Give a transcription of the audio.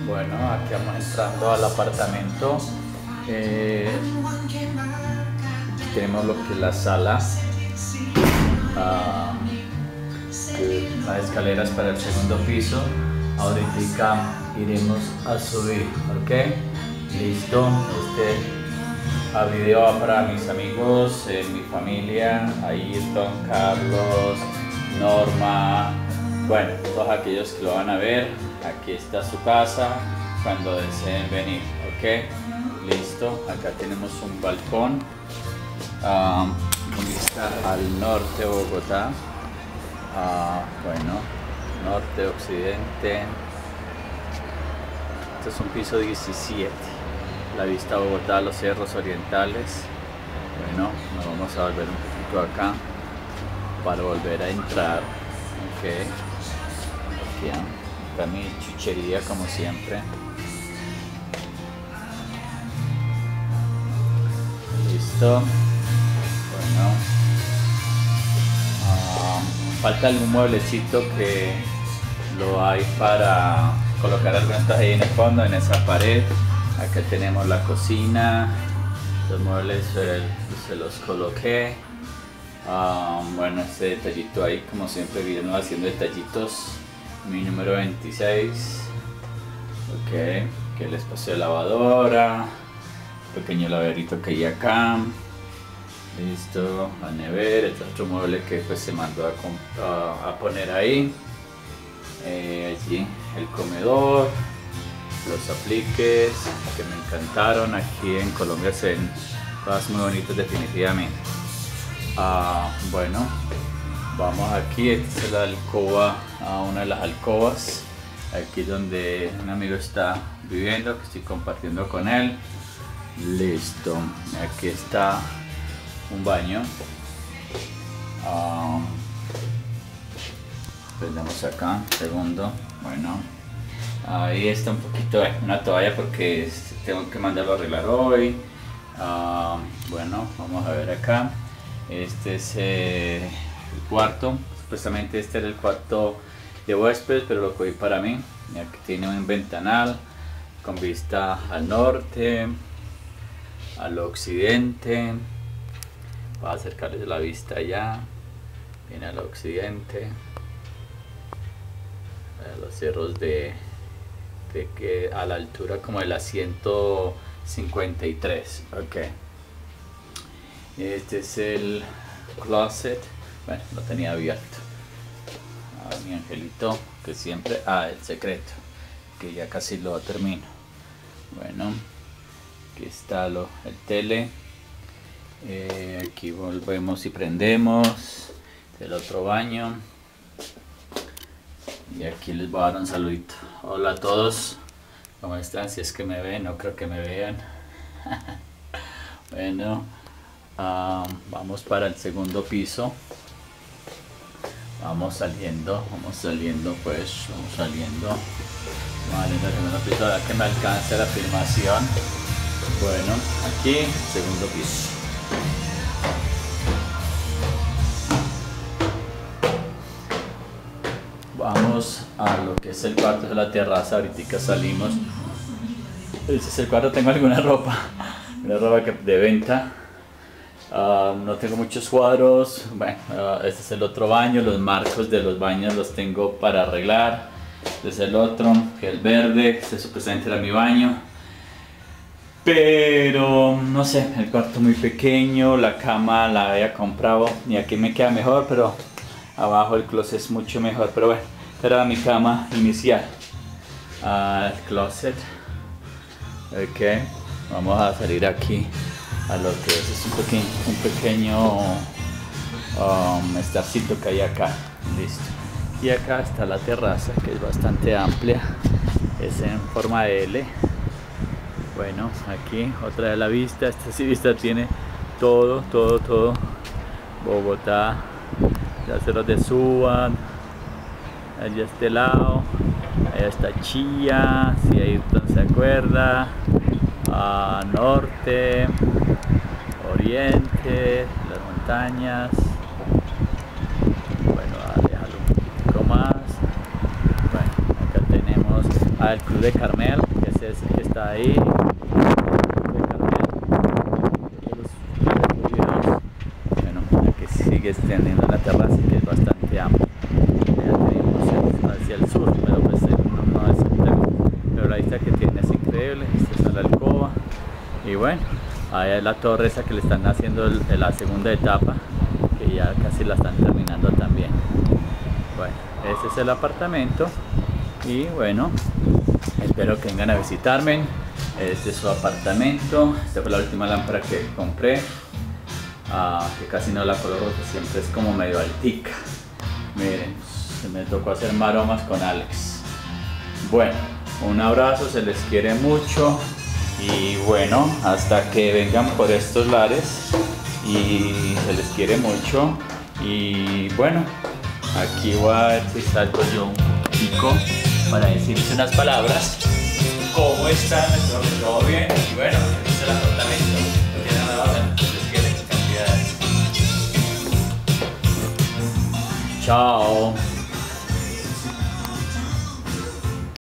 Bueno, aquí vamos entrando al apartamento. Tenemos lo que es la sala, ah, las escaleras para el segundo piso. Ahorita iremos a subir, ¿ok? Listo. Video va para mis amigos, mi familia, Ayrton, Carlos, Norma, bueno, todos aquellos que lo van a ver. Aquí está su casa cuando deseen venir, ¿ok? Listo. Acá tenemos un balcón con vista al norte de Bogotá. Bueno, norte, occidente. Este es un piso 17. La vista a Bogotá, los cerros orientales. Bueno, nos vamos a volver un poquito acá para volver a entrar. Ok, aquí está mi chuchería como siempre. Listo. Bueno, falta algún mueblecito que lo hay para colocar algunas cosas ahí en el fondo, en esa pared. Acá tenemos la cocina, los muebles se los coloqué. Bueno, este detallito ahí, como siempre vienen haciendo detallitos. Mi número 26. Ok, que el espacio de lavadora, pequeño laverito que hay acá. Listo, la nevera, este otro mueble que pues se mandó a poner ahí. Allí el comedor, los apliques que me encantaron. Aquí en Colombia se ven cosas muy bonitas definitivamente. Bueno, vamos aquí. Esta es la alcoba, una de las alcobas, aquí donde un amigo está viviendo, que estoy compartiendo con él. Listo, aquí está un baño. Prendemos acá, segundo. Bueno, ahí está un poquito una toalla porque tengo que mandarlo a arreglar hoy. Bueno, vamos a ver acá. Este es el cuarto. Supuestamente este era el cuarto de huéspedes, pero lo cogí para mí. Y aquí tiene un ventanal con vista al norte, al occidente. Voy a acercarles la vista allá. Viene al occidente. Los cerros de que a la altura como de la 153. Ok, este es el closet. Bueno, lo tenía abierto. Mi angelito que siempre, el secreto, que ya casi lo termino. Bueno, aquí está el tele. Aquí volvemos y prendemos el otro baño. Y aquí les voy a dar un saludito. Hola a todos, ¿cómo están? Si es que me ven, no creo que me vean. Bueno, vamos para el segundo piso. Vamos saliendo pues, vamos saliendo. Vale, en el segundo piso, ahora que me alcance la filmación. Bueno, aquí, segundo piso. Vamos a lo que es el cuarto de la terraza. Ahorita salimos. Este es el cuarto. Tengo alguna ropa, una ropa de venta. No tengo muchos cuadros. Bueno, este es el otro baño. Los marcos de los baños los tengo para arreglar. Este es el otro, que es el verde. Este supuestamente era mi baño, pero no sé, el cuarto muy pequeño. La cama la había comprado y aquí me queda mejor, pero abajo el closet es mucho mejor. Pero bueno, era mi cama inicial. El closet. Ok, vamos a salir aquí a lo que es un pequeño estarcito que hay acá. Listo. Y acá está la terraza, que es bastante amplia, es en forma de L. Bueno, aquí otra de la vista. Esta sí vista tiene todo Bogotá, las cerros de Suba, allá este lado, allá está Chía, si Ayrton se acuerda, norte, oriente, las montañas. Bueno, déjalo un poquito más. Bueno, acá tenemos al Club de Carmel, que es ese que está ahí. Bueno, aquí sigue extendiendo la terraza, que es bastante amplia. Ya tenemos hacia el sur, pero pues no es extremo. Pero la vista que tiene es increíble. Esta es la alcoba. Y bueno, ahí es la torre esa que le están haciendo la segunda etapa, que ya casi la están terminando también. Bueno, ese es el apartamento. Y bueno, espero que vengan a visitarme. Este es su apartamento. Esta fue la última lámpara que compré, que casi no la coloco, que siempre es como medio altica. Miren, se me tocó hacer maromas con Alex. Bueno, un abrazo, se les quiere mucho. Y bueno, hasta que vengan por estos lares, y se les quiere mucho. Y bueno, aquí voy a ver si salgo yo un poquitico para decirles unas palabras. ¿Cómo están? Espero que todo bien. Y bueno, este es el apartamento. No tiene nada más, les quieren cantidades. Chao.